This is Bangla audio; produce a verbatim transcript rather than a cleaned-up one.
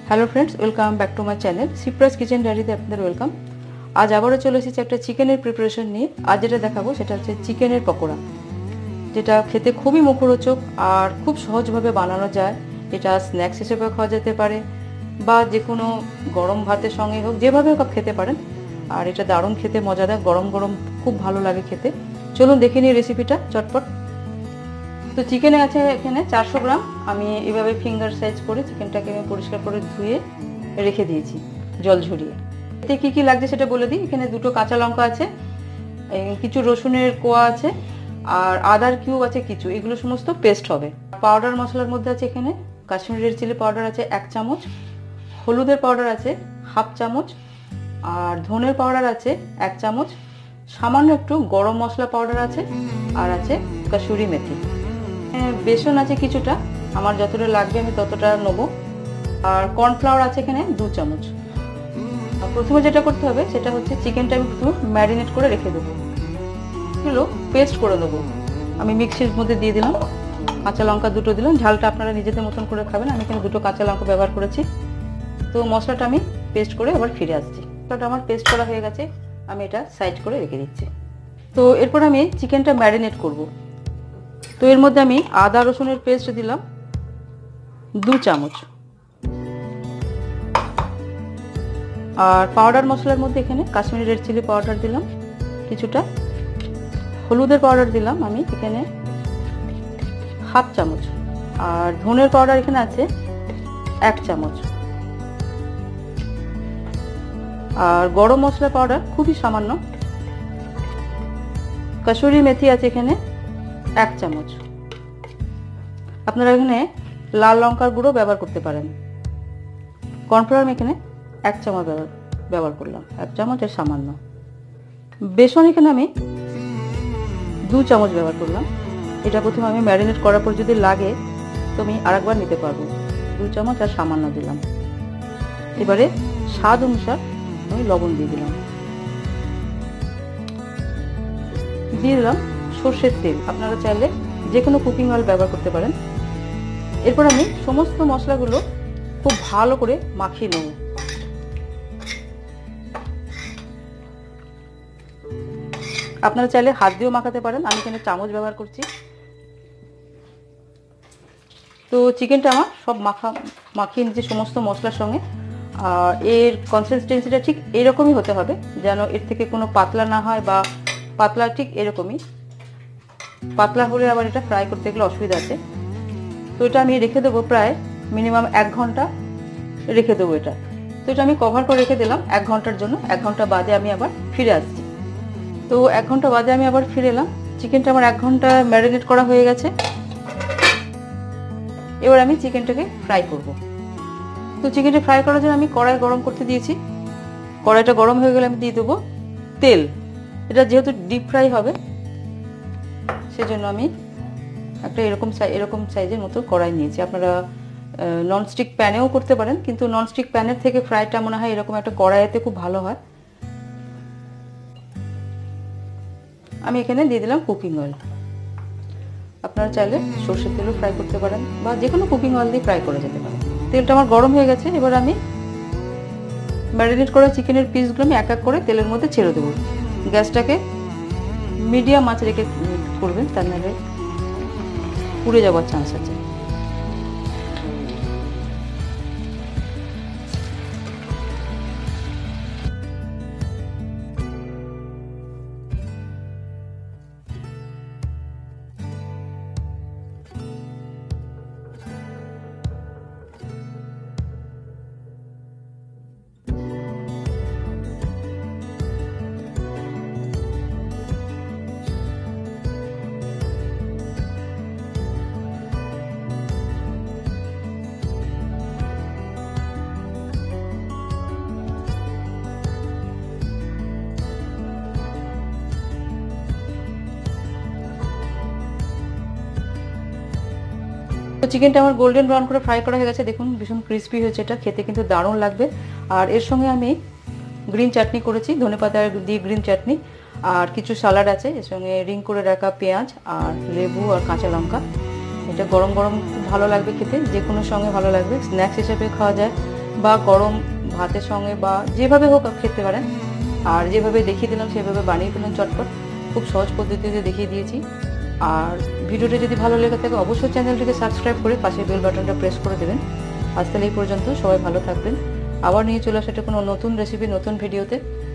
Hello friends, welcome back to my channel Sipra's kitchen ডায়েরিতে আপনাদের ওয়েলকাম। আজ আবারও চলে এসেছি একটা চিকেনের প্রিপারেশন নিয়ে। আজ যেটা দেখাবো সেটা হচ্ছে চিকেনের পকোড়া, যেটা খেতে খুবই মুখরোচক আর খুব সহজভাবে বানানো যায়। এটা স্ন্যাক্স হিসেবে খাওয়া যেতে পারে বা যে কোনো গরম ভাতের সঙ্গে হোক, যেভাবে হোক খেতে পারেন। আর এটা দারুণ খেতে মজাদার, গরম গরম খুব ভালো লাগে খেতে। চলুন দেখে নিই রেসিপিটা চটপট। তো চিকেনে আছে এখানে চারশো গ্রাম। আমি এভাবে ফিঙ্গার সাইজ করে চিকেনটাকে আমি পরিষ্কার করে ধুয়ে রেখে দিয়েছি জল ঝরিয়ে। এতে কী কী লাগছে সেটা বলে দিই। এখানে দুটো কাঁচা লঙ্কা আছে, কিছু রসুনের কোয়া আছে, আর আদার কিউব আছে কিছু। এগুলো সমস্ত পেস্ট হবে। পাউডার মশলার মধ্যে আছে এখানে কাশ্মীরি রেড চিলি পাউডার আছে এক চামচ, হলুদের পাউডার আছে হাফ চামচ, আর ধনের পাউডার আছে এক চামচ, সামান্য একটু গরম মশলা পাউডার আছে, আর আছে কাসুরি মেথি। বেসন আছে কিছুটা, আমার যতটা লাগবে আমি ততটা নেবো। আর কর্নফ্লাওয়ার আছে এখানে দু চামচ। প্রথমে যেটা করতে হবে সেটা হচ্ছে চিকেনটা আমি একটু ম্যারিনেট করে রেখে দেবো। এগুলো পেস্ট করে দেবো। আমি মিক্সির মধ্যে দিয়ে দিলাম, কাঁচা লঙ্কা দুটো দিলাম। ঝালটা আপনারা নিজেদের মতন করে খাবেন। আমি এখানে দুটো কাঁচা লঙ্কা ব্যবহার করেছি। তো মশলাটা আমি পেস্ট করে আবার ফিরে আসছি। মশলাটা আমার পেস্ট করা হয়ে গেছে, আমি এটা সাইড করে রেখে দিচ্ছি। তো এরপর আমি চিকেনটা ম্যারিনেট করব। তো এর মধ্যে আমি আদা রসুনের পেস্ট দিলাম দু চামচ, আর পাউডার মশলার মধ্যে এখানে কাশ্মীরি রেড চিলি পাউডার দিলাম কিছুটা, হলুদের পাউডার দিলাম আমি এখানে হাফ চামচ, আর ধনের পাউডার এখানে আছে এক চামচ, আর গরম মশলা পাউডার খুবই সামান্য, কাসুরি মেথি আছে এখানে এক চামচ। আপনারা এখানে লাল লঙ্কার গুঁড়ো ব্যবহার করতে পারেন। কর্নফ্লাওয়ার আমি এখানে এক চামচ ব্যবহার ব্যবহার করলাম, এক চামচ এর সামান্য। বেসন এখানে আমি দু চামচ ব্যবহার করলাম। এটা প্রথমে আমি ম্যারিনেট করার পর যদি লাগে তো আমি আরেকবার নিতে পারবো। দু চামচ আর সামান্য দিলাম। এবারে স্বাদ অনুসার আমি লবণ দিয়ে দিলাম। দিয়ে দিলাম সর্ষের তেল, আপনারা চাইলে যে কোনো কুকিং অয়েল ব্যবহার করতে পারেন। এরপর আমি সমস্ত মশলাগুলো খুব ভালো করে মাখিয়ে নেব। আপনারা চাইলে হাত দিয়েও মাখাতে পারেন, আমি এখানে চামচ ব্যবহার করছি। তো চিকেনটা আমার সব মাখা মাখিয়ে নিচ্ছি সমস্ত মশলার সঙ্গে। আর এর কনসিস্টেন্সিটা ঠিক এরকমই হতে হবে, যেন এর থেকে কোনো পাতলা না হয়, বা পাতলা ঠিক এরকমই। পাতলা হলে আবার এটা ফ্রাই করতে গেলে অসুবিধা আছে। তো এটা আমি রেখে দেবো প্রায় মিনিমাম এক ঘন্টা রেখে দেবো এটা। তো এটা আমি কভার করে রেখে দিলাম এক ঘন্টার জন্য। এক ঘন্টা বাদে আমি আবার ফিরে আসছি। তো এক ঘন্টা বাদে আমি আবার ফিরে এলাম। চিকেনটা আমার এক ঘন্টা ম্যারিনেট করা হয়ে গেছে। এবার আমি চিকেনটাকে ফ্রাই করব। তো চিকেনটা ফ্রাই করার জন্য আমি কড়াই গরম করতে দিয়েছি। কড়াইটা গরম হয়ে গেলে আমি দিয়ে দেবো তেল। এটা যেহেতু ডিপ ফ্রাই হবে সেজন্য আমি একটা এরকম এরকম সাইজের মতো কড়াই নিয়েছি। আপনারা ননস্টিক প্যানেও করতে পারেন, কিন্তু ননস্টিক প্যানের থেকে ফ্রাইটা মনে হয় এরকম একটা কড়াইতে খুব ভালো হয়। আমি এখানে দিয়ে দিলাম কুকিং অয়েল। আপনারা চাইলে সর্ষের তেলও ফ্রাই করতে পারেন, বা যে কোনো কুকিং অয়েল দিয়ে ফ্রাই করা যেতে পারে। তেলটা আমার গরম হয়ে গেছে। এবার আমি ম্যারিনেট করা চিকেনের পিসগুলো আমি এক এক করে তেলের মধ্যে ছেড়ে দেবো। গ্যাসটাকে মিডিয়াম আঁচে রেখে করবেন, তার নাহলে পুড়ে যাওয়ার চান্স আছে। তো চিকেনটা আমার গোল্ডেন ব্রাউন করে ফ্রাই করা হয়ে গেছে। দেখুন ভীষণ ক্রিস্পি হয়েছে, এটা খেতে কিন্তু দারুণ লাগবে। আর এর সঙ্গে আমি গ্রিন চাটনি করেছি, ধনেপাতা দিয়ে গ্রিন চাটনি, আর কিছু স্যালাড আছে। এর সঙ্গে রিং করে রাখা পেঁয়াজ আর লেবু আর কাঁচা লঙ্কা। এটা গরম গরম খুব ভালো লাগবে খেতে, যে কোনো সঙ্গে ভালো লাগবে। স্ন্যাক্স হিসেবে খাওয়া যায়, বা গরম ভাতের সঙ্গে বা যেভাবে হোক খেতে পারেন। আর যেভাবে দেখিয়ে দিলাম সেভাবে বানিয়ে ফেলুন চটপট, খুব সহজ পদ্ধতিতে দেখিয়ে দিয়েছি। আর ভিডিওটা যদি ভালো লেগে থাকে অবশ্যই চ্যানেলটিকে সাবস্ক্রাইব করে পাশে বেল বাটনটা প্রেস করে দেবেন। আজ তাহলে এই পর্যন্ত, সবাই ভালো থাকবেন। আবার নিয়ে চলে আসা একটা কোনো নতুন রেসিপি নতুন ভিডিওতে।